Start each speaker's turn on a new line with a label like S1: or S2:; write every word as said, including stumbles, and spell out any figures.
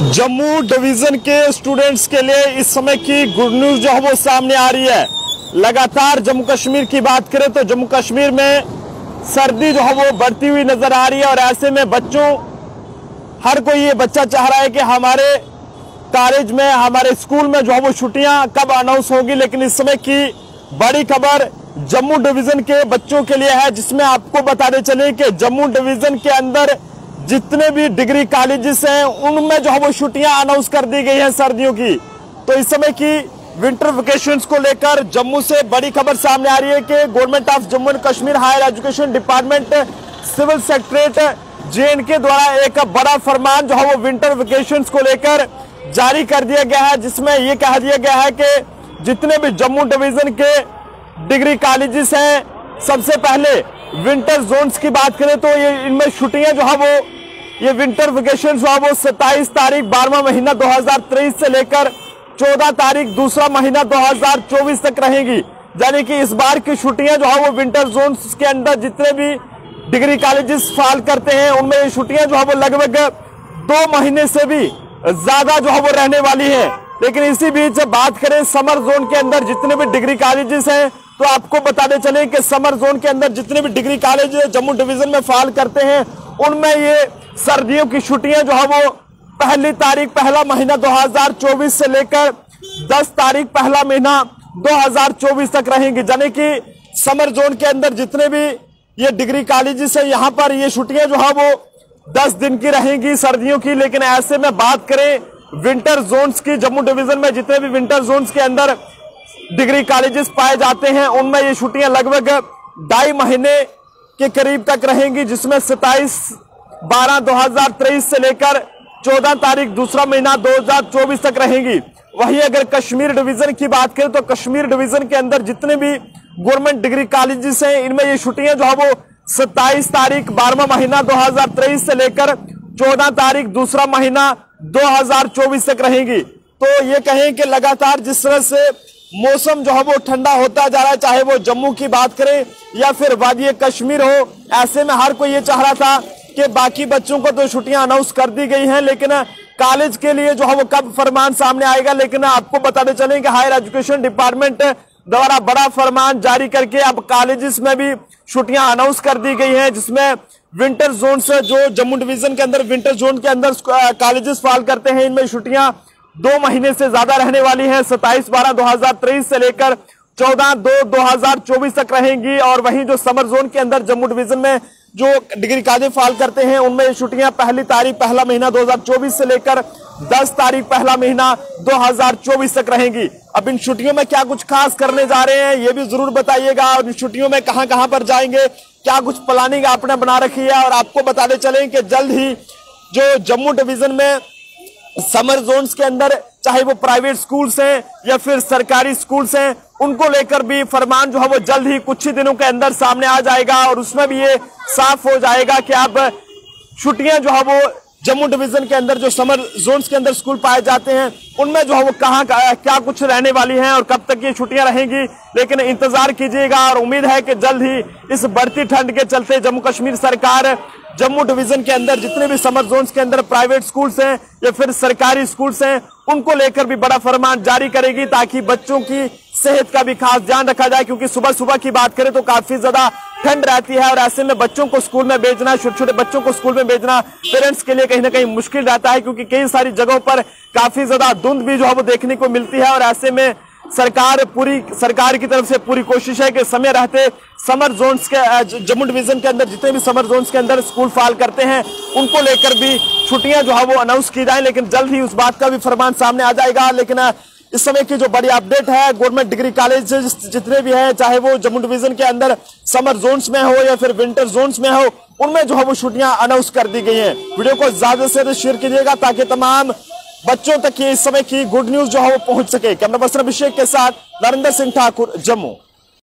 S1: Jammu division के students के लिए इस समय की गुड न्यूज जो है वो सामने आ रही है। लगातार जम्मू कश्मीर की बात करें तो जम्मू कश्मीर में सर्दी जो है वो बढ़ती हुई नजर आ रही है और ऐसे में बच्चों हर कोई ये बच्चा चाह रहा है कि हमारे कॉलेज में हमारे स्कूल में जो है वो छुट्टियां कब अनाउंस होगी। लेकिन इस समय की बड़ी खबर जम्मू डिवीजन के बच्चों के लिए है, जिसमें आपको बताते चले कि जम्मू डिवीजन के अंदर जितने भी डिग्री कॉलेजेस हैं उनमें जो है वो छुट्टियां अनाउंस कर दी गई हैं सर्दियों की। तो इस समय की विंटर वेकेशंस को लेकर जम्मू से बड़ी खबर सामने आ रही है कि government of Jammu and Kashmir higher education department civil secretariat J and K द्वारा एक बड़ा फरमान जो है वो विंटर वेकेशंस को लेकर जारी कर दिया गया है, जिसमें यह कह दिया गया है कि जितने भी जम्मू डिवीजन के डिग्री कॉलेजेस हैं, सबसे पहले विंटर जोन्स की बात करें तो ये इनमें छुट्टियां जो है वो ये विंटर वेकेशन जो है वो सत्ताईस तारीख बारहवां महीना दो हजार तेईस से लेकर चौदह तारीख दूसरा महीना दो हजार चौबीस तक रहेगी। यानी कि इस बार की छुट्टियां जो है वो विंटर जोन्स के अंदर जितने भी डिग्री कॉलेजेस फाल करते हैं उनमें ये छुट्टियां जो है वो लगभग दो महीने से भी ज्यादा जो है वो रहने वाली है। लेकिन इसी बीच बात करें समर जोन के अंदर जितने भी डिग्री कॉलेजेस हैं तो आपको बताते चले कि समर जोन के अंदर जितने भी डिग्री कॉलेज जम्मू डिवीजन में फाल करते हैं उनमें ये सर्दियों की छुट्टियां जो है वो पहली तारीख पहला महीना दो हजार चौबीस से लेकर दस तारीख पहला महीना दो हजार चौबीस तक रहेंगी। यानी कि समर जोन के अंदर जितने भी ये डिग्री कॉलेजेस हैं यहाँ पर ये छुट्टियां जो है वो दस दिन की रहेंगी सर्दियों की। लेकिन ऐसे में बात करें विंटर जोन्स की, जम्मू डिवीजन में जितने भी विंटर जोन्स के अंदर डिग्री कॉलेजेस पाए जाते हैं उनमें ये छुट्टियां लगभग ढाई महीने के करीब तक रहेंगी, जिसमें सत्ताईस बारह दो हजार तेईस से लेकर चौदह तारीख दूसरा महीना दो हजार चौबीस तक रहेंगी। वहीं अगर कश्मीर डिवीजन की बात करें तो कश्मीर डिवीजन के अंदर जितने भी गवर्नमेंट डिग्री कॉलेजेस हैं इनमें ये छुट्टियां जो है वो सत्ताईस तारीख बारहवां महीना दो हजार तेईस से लेकर चौदह तारीख दूसरा महीना दो हजार चौबीस तक रहेंगी। तो ये कहें कि लगातार जिस तरह से मौसम जो है वो ठंडा होता जा रहा है, चाहे वो जम्मू की बात करें या फिर वादी कश्मीर हो, ऐसे में हर कोई ये चाह रहा था कि बाकी बच्चों को तो छुट्टियां अनाउंस कर दी गई हैं, लेकिन कॉलेज के लिए जो है वो कब फरमान सामने आएगा। लेकिन आपको बताते चलें कि हायर एजुकेशन डिपार्टमेंट द्वारा बड़ा फरमान जारी करके अब कॉलेजेस में भी छुट्टियां अनाउंस कर दी गई हैं, जिसमें विंटर जोन से जो जम्मू डिवीजन के अंदर विंटर जोन के अंदर कॉलेजेस फाल करते हैं इनमें छुट्टियां दो महीने से ज्यादा रहने वाली है। सत्ताईस बारह दो हजार तेईस से लेकर चौदह दो दो हजार चौबीस तक रहेंगी। और वहीं जो समर जोन के अंदर जम्मू डिवीजन में जो डिग्री कॉलेज फाल करते हैं उनमें छुट्टियां पहली तारीख पहला महीना दो हजार चौबीस से लेकर दस तारीख पहला महीना दो हजार चौबीस तक रहेंगी। अब इन छुट्टियों में क्या कुछ खास करने जा रहे हैं ये भी जरूर बताइएगा, और इन छुट्टियों में कहां कहां पर जाएंगे, क्या कुछ प्लानिंग आपने बना रखी है। और आपको बताते चलें कि जल्द ही जो जम्मू डिवीजन में समर जोन्स के अंदर चाहे वो प्राइवेट स्कूल्स हैं या फिर सरकारी स्कूल्स हैं उनको लेकर भी फरमान जो है वो जल्द ही कुछ ही दिनों के अंदर सामने आ जाएगा, और उसमें भी ये साफ हो जाएगा कि अब छुट्टियां जो है वो जम्मू डिवीजन के अंदर जो समर जोन्स के अंदर स्कूल पाए जाते हैं उनमें जो है वो कहाँ क्या कुछ रहने वाली हैं और कब तक ये छुट्टियां रहेंगी। लेकिन इंतजार कीजिएगा और उम्मीद है कि जल्द ही इस बढ़ती ठंड के चलते जम्मू कश्मीर सरकार जम्मू डिवीजन के अंदर जितने भी समर जोन्स के अंदर प्राइवेट स्कूल्स हैं या फिर सरकारी स्कूल्स हैं उनको लेकर भी बड़ा फरमान जारी करेगी, ताकि बच्चों की सेहत का भी खास ध्यान रखा जाए। क्योंकि सुबह सुबह की बात करें तो काफी ज्यादा ठंड रहती है और ऐसे में बच्चों को स्कूल में भेजना, छोटे छोटे बच्चों को स्कूल में भेजना पेरेंट्स के लिए कहीं ना कहीं मुश्किल रहता है, क्योंकि कई सारी जगहों पर काफी ज्यादा धुंध भी जो है वो देखने को मिलती है। और ऐसे में सरकार पूरी सरकार की तरफ से पूरी कोशिश है कि समय रहते समर जोन्स के जम्मू डिवीजन के अंदर जितने भी समर जोन्स के अंदर स्कूल फाल करते हैं उनको लेकर भी छुट्टियां जो है वो अनाउंस की जाए। लेकिन जल्द ही उस बात का भी फरमान सामने आ जाएगा। लेकिन इस समय की जो बड़ी अपडेट है, गवर्नमेंट डिग्री कॉलेज जितने भी हैं चाहे वो जम्मू डिवीजन के अंदर समर जोन्स में हो या फिर विंटर जोन्स में हो, उनमें जो है वो छुट्टियां अनाउंस कर दी गई हैं। वीडियो को ज्यादा से ज्यादा शेयर कीजिएगा ताकि तमाम बच्चों तक ये इस समय की गुड न्यूज जो है वो पहुंच सके। कैमरा पर्सन अभिषेक के साथ नरेंद्र सिंह ठाकुर, जम्मू।